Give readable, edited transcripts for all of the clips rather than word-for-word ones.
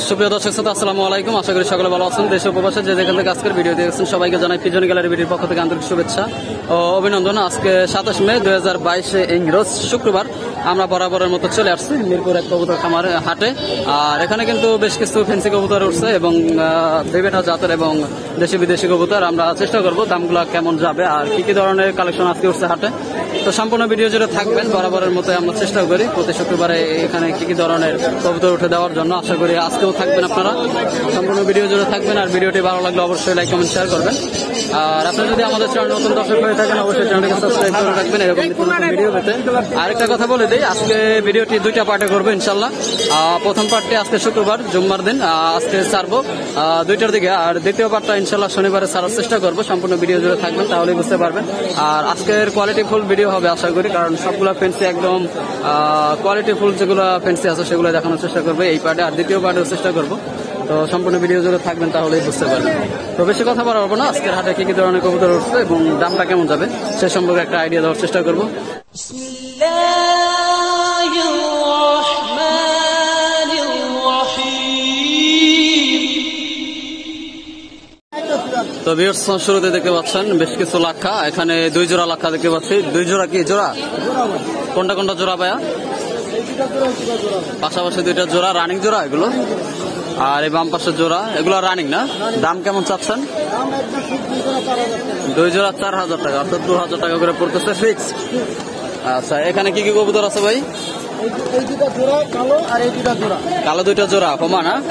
সুপ্রিয় দর্শক শ্রোতা, আসসালামু আলাইকুম। আশা করি সকলে ভালো আছেন। দেশ ও প্রবাসে যে যেখান থেকে আজকের ভিডিও দেখছেন সবাইকে জানাই পিজন গ্যালারি ভিডিওর পক্ষ থেকে আন্তরিক শুভেচ্ছা ও অভিনন্দন। আজকে 27 মে 2022 ইংরেজ শুক্রবার আমরা বরাবরের মতো চলে আসছি মিরপুর এক কবুতর খামার হাটে। আর এখানে কিন্তু বেশ কিছু ফেন্সি কবুতর উঠছে এবং বিভিন্ন জাতের এবং দেশি বিদেশি কবুতর। আমরা চেষ্টা করবো দামগুলো কেমন যাবে আর কি কি ধরনের কালেকশন আজকে উঠছে হাটে। তো সম্পূর্ণ ভিডিও জুড়ে থাকবেন, বরাবরের মতো আমরা চেষ্টা করি প্রতি শুক্রবারে এখানে কি কি ধরনের কবুতর উঠে দেওয়ার জন্য। আশা করি আজকেও থাকবেন আপনারা, সম্পূর্ণ ভিডিও জুড়ে থাকবেন। আর ভিডিওটি ভালো লাগলে অবশ্যই লাইক কমেন্ট শেয়ার করবেন। আর আপনি যদি আমাদের চ্যানেল নতুন দর্শক হয়ে থাকেন অবশ্যই চ্যানেলটিকে সাবস্ক্রাইব করে রাখবেন এরকম নতুন ভিডিও পেতে। আরেকটা কথা বলে দিই, আজকে ভিডিওটি দুইটা পার্টে করবো ইনশাল্লাহ। প্রথম পার্টটি আজকে শুক্রবার জুম্মার দিন আজকে ছাড়বো 2টার দিকে, আর দ্বিতীয় পার্টটা ইনশাল্লাহ শনিবারে ছাড়ার চেষ্টা করবো। সম্পূর্ণ ভিডিও জুড়ে থাকবেন, তাহলেই বুঝতে পারবেন। আর আজকের কোয়ালিটি ফুল ভিডিও হবে আশা করি, কারণ সবগুলো ফেন্সি একদম কোয়ালিটি ফুল যেগুলো ফেন্সি আছে সেগুলো দেখানোর চেষ্টা করবো এই পার্টে, আর দ্বিতীয় পার্টেও চেষ্টা করবো। তো সম্পূর্ণ ভিডিও জুড়ে থাকবেন, তাহলেই বুঝতে পারবেন। তো বেশি কথা বলবো না, আজকের হাটে কি কি ধরনের কবুতর উঠছে এবং দামটা কেমন যাবে সে সম্পর্কে একটা আইডিয়া দেওয়ার চেষ্টা করবো। তো ভিউয়ার্স, শুরুতে দেখতে পাচ্ছেন বেশ কিছু লাক্ষা, এখানে 2 জোড়া লাক্ষা দেখতে পাচ্ছি। 2 জোড়া কি জোড়া? কোনটা কোনটা জোড়া ভাইয়া? পাশাপাশি 2টা জোড়া, রানিং জোড়া এগুলো। আর এই বাম পাশের জোড়া এগুলো রানিং না? দাম কেমন চাচ্ছেন? 2 জোড়া 4000 টাকা, অর্থাৎ 2000 টাকা করে পড়তেছে ফিক্স। আচ্ছা, এখানে কি কি কবুতর আছে ভাই? কালো 2টা জোড়া কমা না?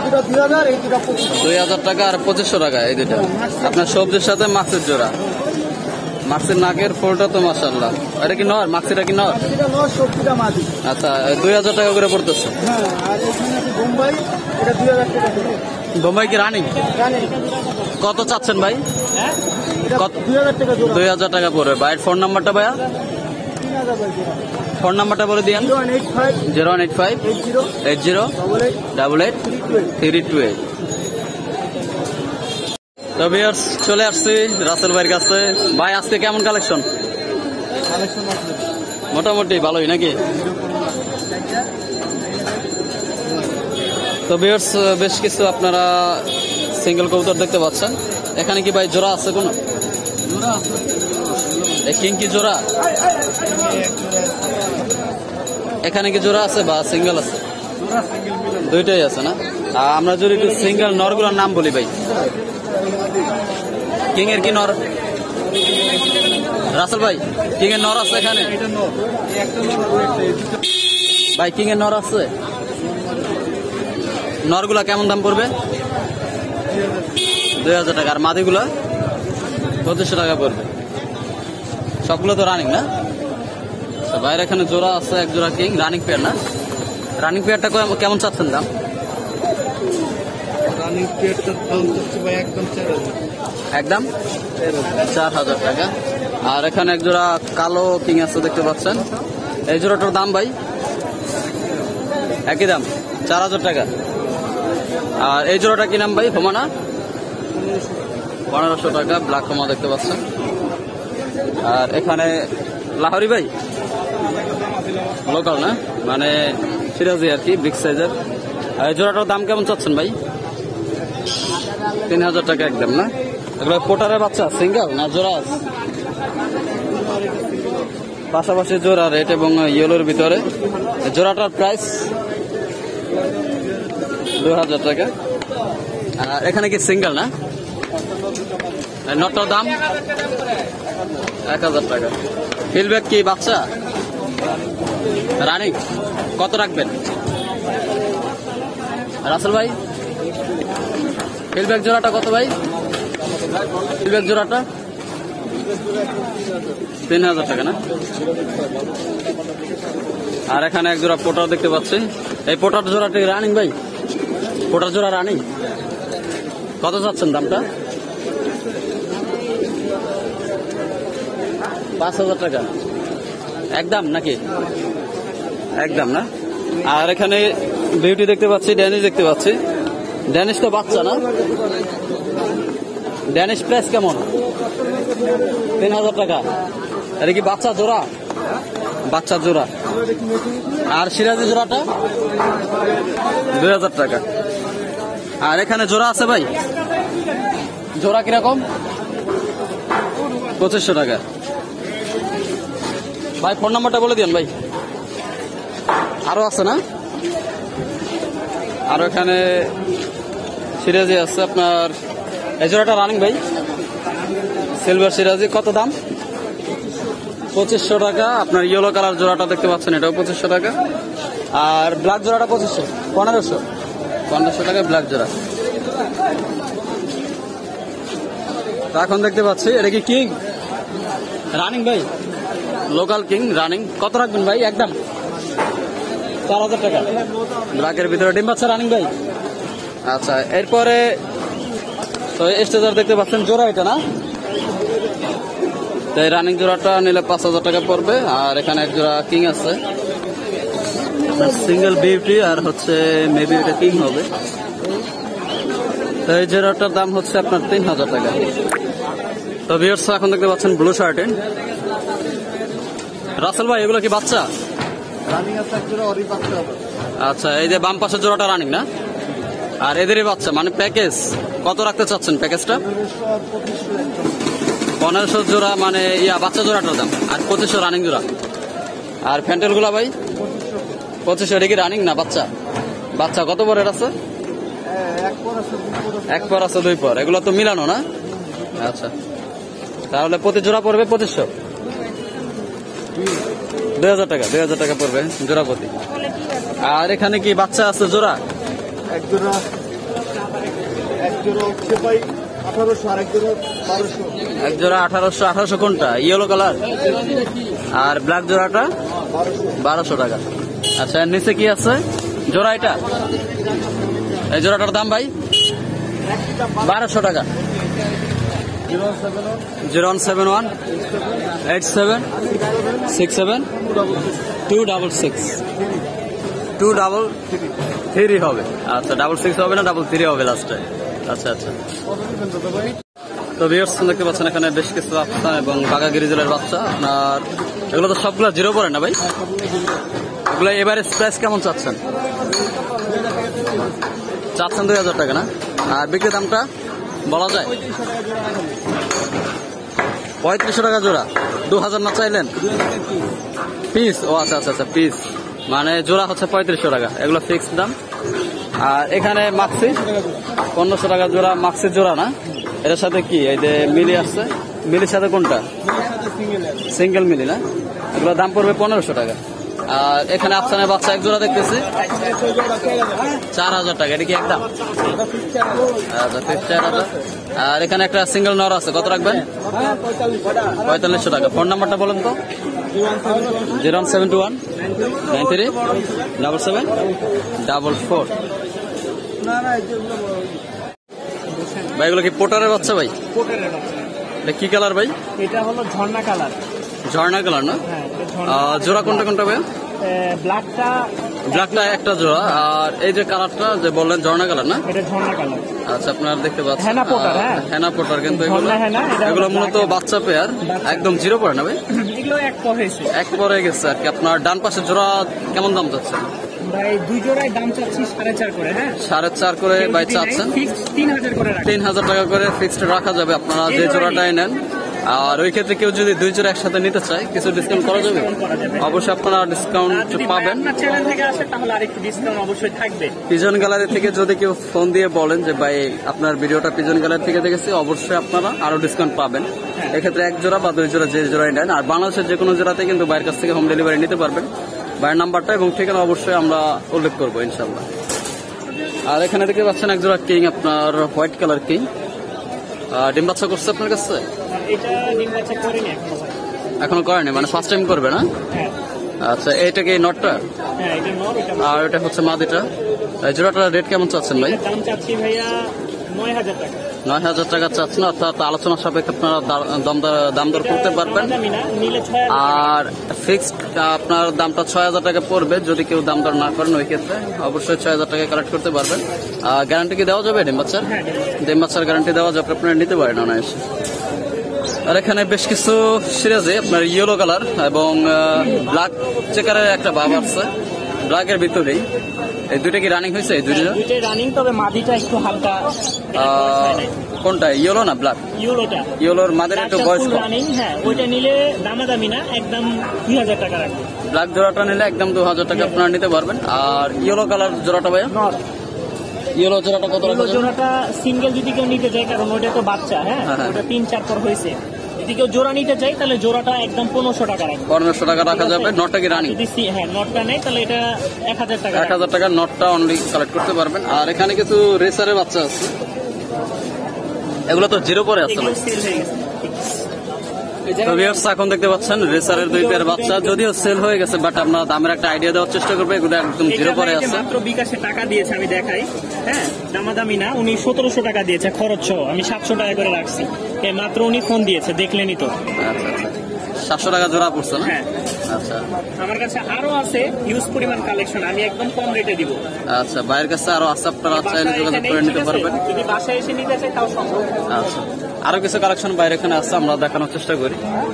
2000 টাকা আর 2500 টাকা এই 2টা। আপনার সবজির সাথে মাছের জোড়া, মাছের নাকের ফোলটা তো মাশাআল্লাহ। এটা কি নর? মাছেরটা কি নর? আচ্ছা, 2000 টাকা করে পড়তেছে। বোম্বাই কি রানিং? কত চাচ্ছেন ভাই? 2000 টাকা পড়বে। ভাইয়ের ফোন নাম্বারটা ভাইয়া? ফোন নাম্বারটা বলে দিয়েন। 015808883228। তো ভিউয়ার্স, চলে আসছি রাসেল ভাইয়ের কাছে। ভাই আজকে কেমন কালেকশন? মোটামুটি ভালোই নাকি? তো ভিউয়ার্স, বেশ কিছু আপনারা সিঙ্গেল কবুতর দেখতে পাচ্ছেন। এখানে কি ভাই জোড়া আছে কোনো? কিং কি জোড়া? এখানে কি জোড়া আছে বা সিঙ্গেল আছে? দুইটাই আছে না? আমরা যদি একটু সিঙ্গেল নরগুলোর নাম বলি ভাই। কিং এর কি নর? রাসেল ভাই, কিং এর নর আছে এখানে ভাই? কিং এর নর আছে? নরগুলা কেমন দাম পড়বে? 2000 টাকা। আর মাদিগুলা 2500 টাকা পড়বে। সবগুলো তো রানিং না? ভাইয়ের এখানে জোড়া আছে, এক জোড়া কিং রানিং পেয়ার না? রানিং পেয়ারটা কেমন চাচ্ছেন দাম? একদম 4000 টাকা। আর এখানে এক জোড়া কালো কিং আছে দেখতে পাচ্ছেন। এই জোড়াটার দাম ভাই একই দাম, 4000 টাকা। আর এই জোড়াটা কি নাম ভাই? হোমানা 1500 টাকা, ব্ল্যাক হোমা দেখতে পাচ্ছেন। আর এখানে লাহোরি ভাই লোকাল না, মানে সিরাজি আর কি, বিগ সাইজের। এই জোড়াটার দাম কেমন চাচ্ছেন ভাই? 3000 টাকা একদম না? এগুলো পোটারের বাচ্চা সিঙ্গেল না জোড়া? পাশাপাশি জোড়া রেড এবং ইয়েলোর ভিতরে। জোড়াটার প্রাইস 2000 টাকা। আর এখানে কি সিঙ্গেল না? নটটার দাম 1000 টাকা। ফিলব্যাক কি বাচ্চা রানিং? কত রাখবেন রাসেল ভাই? ফিলব্যাক জোড়াটা কত ভাই? ফিলব্যাক জোড়াটা 3000 টাকা না? আর এখানে এক জোড়া পোটার দেখতে পাচ্ছি। এই পোটার জোড়াটি রানিং ভাই? পোটার জোড়া রানিং কত চাচ্ছেন দামটা? 5000 টাকা একদম নাকি? একদম না? আর এখানে বিউটি দেখতে পাচ্ছি, ড্যানিশ দেখতে পাচ্ছি। ড্যানিশ তো বাচ্চা না? ড্যানিশ প্রাইস কেমন? 3000 টাকা। এটা কি বাচ্চা জোড়া? বাচ্চা জোড়া। আর সিরাজি জোড়াটা 2000 টাকা। আর এখানে জোড়া আছে ভাই, জোড়া কিরকম? 2500 টাকা। ভাই ফোন নাম্বারটা বলে দিন ভাই। আরো আছে না? আরো এখানে সিরাজি আছে আপনার। এই জোড়াটা রানিং ভাই, সিলভার সিরাজি, কত দাম? 2500 টাকা। আপনার ইয়েলো কালার জোড়াটা দেখতে পাচ্ছেন, এটাও 2500 টাকা। আর ব্ল্যাক জোড়াটা 1500 টাকা ব্ল্যাক জোড়া। এখন দেখতে পাচ্ছি এটা কি কিং রানিং ভাই, লোকাল কিং রানিং। কত রাখবেন ভাই? একদম 4000 টাকা। ব্ল্যাকের ভিতরে ডিম বাচ্চা রানিং ভাই। আচ্ছা, এরপরে তো স্টেজার দেখতে পাচ্ছেন, জোড়া এটা না? তো এই রানিং জোড়াটা নিলে 5000 টাকা পড়বে। আর এখানে এক জোড়া কিং আছে, সিঙ্গেল বিউটি, আর হচ্ছে মেবি এটা কিং হবে। তো এই জোড়াটার দাম হচ্ছে আপনার 3000 টাকা। তো ভিউয়ার্স এখন দেখতে পাচ্ছেন ব্লু শার্টে রাসেল ভাই, এগুলো কি বাচ্চা? আচ্ছা, এই যে বাম পাশের জোড়াটা রানিং না? আর এদেরই বাচ্চা, মানে প্যাকেজ কত রাখতে চাচ্ছেন প্যাকেজটা? 1500 জোড়া, মানে বাচ্চা জোড়াটার দাম, আর 2500 রানিং জোড়া। আর ফ্যান্টেল গুলা ভাই 2500। এটা কি রানিং না বাচ্চা? বাচ্চা কত পরের আছে? এক পর আছে, 2 পর। এগুলো তো মিলানো না? আচ্ছা, তাহলে প্রতি জোড়া পড়বে 2500। 2000 টাকা, 2000 টাকা পড়বে জোড়া প্রতি। আর এখানে কি বাচ্চা আছে জোড়া? এক জোড়া হচ্ছে ভাই 1800, আর এক জোড়া 1200। এক জোড়া 1800। 1800 কোনটা? Yellow colour. আর ব্ল্যাক জোড়াটা 1200 টাকা। আচ্ছা, এর নিচে কি আছে জোড়া? এটা এই জোড়াটার দাম ভাই 1200 টাকা। 0171 87 67 266 233 হবে। আচ্ছা, 66 হবে না, 33 হবে লাস্টে। আচ্ছা আচ্ছা। তো ভিউয়ার্স দেখতে পাচ্ছেন এখানে বেশ কিছু বাচ্চা এবং বাঘা গিরিজলের বাচ্চা। আপনার এগুলো তো সবগুলো জিরো পড়ে না ভাই? এগুলো এবারে প্রাইস কেমন চাচ্ছেন? 2000 টাকা না? আর বিক্রি দামটা বলা যায় 3500 টাকা জোড়া। 2000 না চাইলেন পিস? ও আচ্ছা আচ্ছা আচ্ছা, পিস মানে জোড়া হচ্ছে 3500 টাকা, এগুলো ফিক্সড দাম। আর এখানে মাক্সি 1500 টাকা জোড়া, মাক্সির জোড়া না? এটার সাথে কি এই যে মিলি আসছে, মিলির সাথে কোনটা? সিঙ্গেল মিলি না? এগুলোর দাম পড়বে 1500 টাকা। আর এখানে আফসানের বাচ্চা এক জোড়া দেখতেছি 4000 টাকা। এটা কি একদম? আচ্ছা, 4000। আর এখানে একটা সিঙ্গেল নর আছে, কত রাখবেন? 4500 টাকা। ফোন নাম্বারটা বলেন তো? 01721 93 77 44। ভাই এগুলো কি পোটারের বাচ্চা ভাই? এটা কি কালার ভাই? এটা হলো ঝর্ণা কালার। ঝর্ণা কালার না? জোড়া কোনটা কোনটা ভাই? ব্ল্যাকটা একটা জোড়া। আর এই যে কালারটা যে বললেন ঝর্ণা কালার না? এটা ঝর্ণা কালার। আচ্ছা, আপনারা দেখতে পাচ্ছেন হেনা পোটার। কিন্তু এগুলো মূলত বাচ্চা পেয়ার, একদম জিরো পড়ে না ভাই? এক পরে গেছে আর কি। আপনার ডান পাশে জোড়া কেমন দাম যাচ্ছে ভাই? 2 জোড়ায় দাম চাচ্ছি 4.5 করে। হ্যাঁ, 4.5 করে ভাই চাচ্ছেন। 3000 টাকা করে ফিক্সড রাখা যাবে আপনারা যে জোড়াটাই নেন। আর ওই ক্ষেত্রে কেউ যদি 2 জোড়া একসাথে নিতে চায়, কিছু ডিসকাউন্ট করা যাবে? অবশ্যই আপনারা ডিসকাউন্ট পাবেন। পিজন গ্যালারি থেকে যদি কেউ ফোন দিয়ে বলেন যে ভাই আপনার ভিডিওটা পিজন গ্যালারি থেকে দেখেছি, অবশ্যই আপনারা আরো ডিসকাউন্ট পাবেন। এক্ষেত্রে 1 জোড়া বা 2 জোড়া যে জোড়াই নেন। আর বাংলাদেশের যে কোনো জোড়াতে কিন্তু বাইরের কাছ থেকে হোম ডেলিভারি নিতে পারবেন। ভাইয়ের নাম্বারটা এবং ঠিকানা অবশ্যই আমরা উল্লেখ করবো ইনশাল্লাহ। আর এখানে দেখতে পাচ্ছেন এক জোড়া কিং, আপনার হোয়াইট কালার কিং। ডিম বাচ্চা করছে আপনার কাছে? এখনো করেনি, মানে ফার্স্ট টাইম করবে না? আচ্ছা, এইটা কি নটটা? আর এটা হচ্ছে মাদিটা। জোড়াটার রেট কেমন চাচ্ছেন ভাই? 9000 টাকা চাচ্ছেন, অর্থাৎ আলোচনার সাপেক্ষে আপনারা দাম দর করতে পারবেন। আর ফিক্সড আপনার দামটা 6000 টাকা পড়বে। যদি কেউ দাম দর না করেন ওই ক্ষেত্রে অবশ্যই 6000 টাকা কালেক্ট করতে পারবেন। গ্যারান্টি কি দেওয়া যাবে? ডিম বাচ্চার গ্যারান্টি দেওয়া যাবে, আপনারা নিতে পারেন অনায়াসে। আর এখানে বেশ কিছু সিরিজে আপনার ইয়েলো কালার এবং ব্ল্যাক চেকারের একটা ভাব আছে, ব্ল্যাকের ভিতরেই এই দুইটা কি রানিং হয়েছে? এই দুইটা দুইটাই রানিং, তবে মাদিটা একটু হালকা কোনটা, ইয়েলো না ব্ল্যাক? ইউরোটা। ইয়েলোর মাদের একটু বয়স কম। রানিং, হ্যাঁ ওইটা নিলে দামাদামি না, একদম 2000 টাকা রাখবে। ব্ল্যাক জোড়াটা নিলে একদম 2000 টাকা আপনারা নিতে পারবেন। আর ইয়েলো কালার জোড়াটা ভাইয়া, নর ইয়েলো জোড়াটা কত ইউরো রাখা? জোড়াটা সিঙ্গেল যদি কেউ নিতে চায়, কারণ ওটা তো বাচ্চা, হ্যাঁ হ্যাঁ, হ্যাঁ। ওটা 3-4 পর হয়েছে, যদি কেউ জোড়া নিতে চায় তাহলে জোড়াটা একদম 1500 টাকা রাখবে। 1500 টাকা রাখা যাবে। নটটা কি রানিং? যদি হ্যাঁ নটটা নেয় তাহলে এটা 1000 টাকা 1000 টাকা নটটা অনলি কালেক্ট করতে পারবেন। আর এখানে কিছু রেসারের বাচ্চা আছে, এগুলো তো জিরো পরে আছে। এগুলো সেল হয়ে গেছে। তো ভিউয়ার্স, এখন দেখতে পাচ্ছেন রেসারের 2 পেয়ার বাচ্চা, যদিও সেল হয়ে গেছে, বাট আমরা দামের একটা আইডিয়া দেওয়ার চেষ্টা করবো। এগুলো একদম জিরো পরে এটা আছে। মাত্র বিকাশে টাকা দিয়েছে, আমি দেখাই, হ্যাঁ দামাদামি না, উনি 1700 টাকা দিয়েছে খরচ সহ, আমি 700 টাকা করে রাখছি। মাত্র উনি ফোন দিয়েছে, দেখলেনই তো। আচ্ছা, 700 টাকা জোড়া পড়ছে না? হ্যাঁ, আচ্ছা আমার কাছে আরো আছে হিউজ পরিমাণ কালেকশন, আমি একদম কম রেটে দিব। আচ্ছা, বাইরের কাছে আরো আছে, আপনারা চাইলে যোগাযোগ করে নিতে পারবেন। যদি বাসায় এসে নিতে চাই তাও সম্ভব। আচ্ছা, আরো কিছু কালেকশন বাইরে এখানে আছে, আমরা দেখানোর চেষ্টা করি।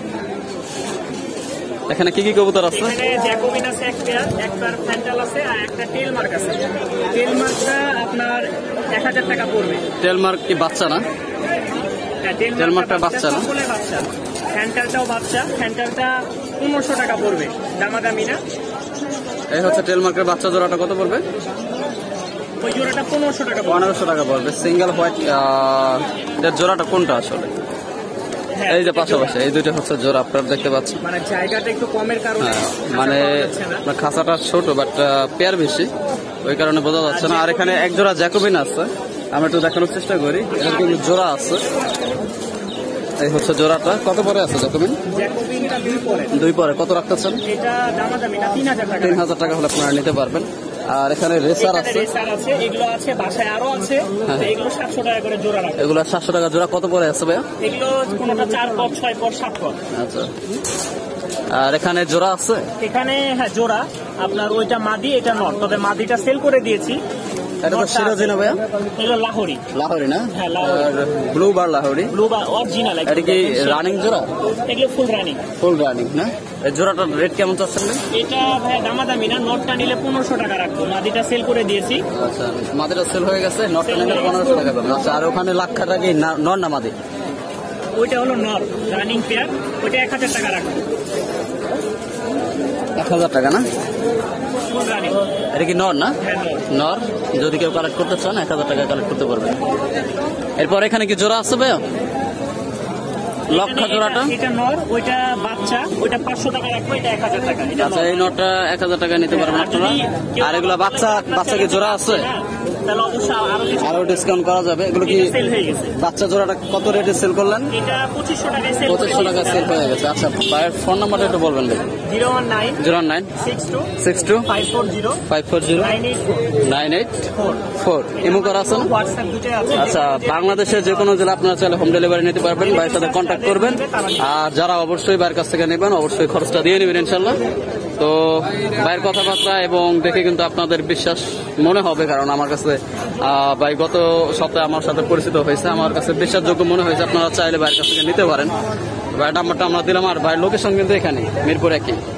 এখানে কি কি কবুতর আছে? এখানে জ্যাকোবিন আছে এক পেয়ার ফ্যান্টাল আছে, আর একটা টেল মার্ক আছে। টেল মার্কটা আপনার 1000 টাকা পড়বে। টেল মার্ক কি বাচ্চা না? হ্যাঁ, টেল মার্কটা বাচ্চা না? সকলে বাচ্চা। ফ্যান্টালটাও বাচ্চা, ফ্যান্টালটা 1500 টাকা পড়বে, দামাদামি না। এই হচ্ছে টেল মার্কের বাচ্চা, জোড়াটা কত পড়বে? ওই জোড়াটা 1500 টাকা পড়বে। 1500 টাকা পড়বে। সিঙ্গেল হোয়াইট এর জোড়াটা কোনটা আসলে? হ্যাঁ, এই যে পাশাপাশি এই দুইটা হচ্ছে জোড়া, আপনারা দেখতে পাচ্ছেন। মানে জায়গাটা একটু কমের কারণে হ্যাঁ, মানে আপনার খাঁচাটা ছোট, বাট পেয়ার বেশি, ওই কারণে বোঝা যাচ্ছে না। আর এখানে এক জোড়া জ্যাকোবিন আছে, আমরা একটু দেখানোর চেষ্টা করি। এরকম জোড়া আছে, এই হচ্ছে জোড়াটা। কত পরে আছে জ্যাকোবিন? জ্যাকোবিনটা 2 পরে। 2 পরে কত রাখতেছেন? এটা দামাদামি না, 3000 টাকা। 3000 টাকা হলে আপনারা নিতে পারবেন। আর এখানে রেসার এখানে আছে, রেসার আছে, এগুলো আছে বাসায় আরো আছে। হ্যাঁ। এগুলো 700 টাকা করে জোড়া রাখবে। এগুলো 700 টাকা জোড়া। কত পরে আছে ভাইয়া? এগুলো কোনটা 4 পর, 6 পর, 7 পর। আচ্ছা, আর এখানে জোড়া আছে? এখানে হ্যাঁ জোড়া, আপনার ওইটা মাদি, এটা নট, তবে মাদিটা সেল করে দিয়েছি। এটা তো সিরাজি না ভাইয়া? এগুলো লাহোরি। লাহোরি না? হ্যাঁ, লাহোরি। আর ব্লু বার লাহোরি। ব্লু বা অরিজিনাল। এটা কি রানিং জোড়া? এগুলো ফুল রানিং। ফুল রানিং না? এই জোড়াটার রেট কেমন চাচ্ছেন? এটা ভাই দামাদামি না, নটটা নিলে 1500 টাকা রাখবো, মাদিটা সেল করে দিয়েছি। আচ্ছা, মাদিটা সেল হয়ে গেছে, নটটা নিলে 1500 টাকা পাবেন। আচ্ছা, আর ওখানে লাক্ষাটা কি নর না মাদি? ওইটা হলো নর রানিং পেয়ার, ওইটা 1000 টাকা রাখবো। 1000 টাকা না? Full running. এটা কি নর না? হ্যাঁ নর। নর, যদি কেউ কালেক্ট করতে চান 1000 টাকা কালেক্ট করতে পারবেন। এরপর এখানে কি জোড়া আছে ভাইয়া? লক্ষা জোড়াটা? এটা নর, ওইটা বাচ্চা, ওইটা 500 টাকা রাখবো, এটা 1000 টাকা। এটা আচ্ছা, এই নটটা 1000 টাকা নিতে পারবেন আপনারা। আর এগুলা বাচ্চা, বাচ্চা কি জোড়া আছে? তাহলে অবশ্যই আরো কিছু আরো ডিসকাউন্ট করা যাবে। এগুলো কি সেল হয়ে গেছে। বাচ্চা জোড়াটা কত রেটে সেল করলেন? এটা 2500 টাকায় সেল 2500 টাকা সেল হয়ে গেছে। আচ্ছা, ভাইয়ের ফোন নাম্বারটা একটু বলবেন ভাই। 019 09 62 62 540 540 984 ইমো করা আছে না? হোয়াটসঅ্যাপ দুটোই আছে। আচ্ছা, বাংলাদেশের যে কোনো জেলা আপনারা চাইলে হোম ডেলিভারি নিতে পারবেন। ভাইয়ের সাথে কন্ট্যাক্ট করবেন। আর যারা অবশ্যই ভাইয়ের কাছ থেকে নেবেন, অবশ্যই খরচটা দিয়ে নেবেন ইনশাল্লাহ। তো ভাইয়ের কথাবার্তা এবং দেখে কিন্তু আপনাদের বিশ্বাস মনে হবে, কারণ আমার কাছে ভাই গত সপ্তাহে আমার সাথে পরিচিত হয়েছে, আমার কাছে বিশ্বাসযোগ্য মনে হয়েছে। আপনারা চাইলে ভাইয়ের কাছ থেকে নিতে পারেন। ভাইয়ের নাম্বারটা আমরা দিলাম, আর ভাইয়ের লোকেশন কিন্তু এখানে মিরপুর 1।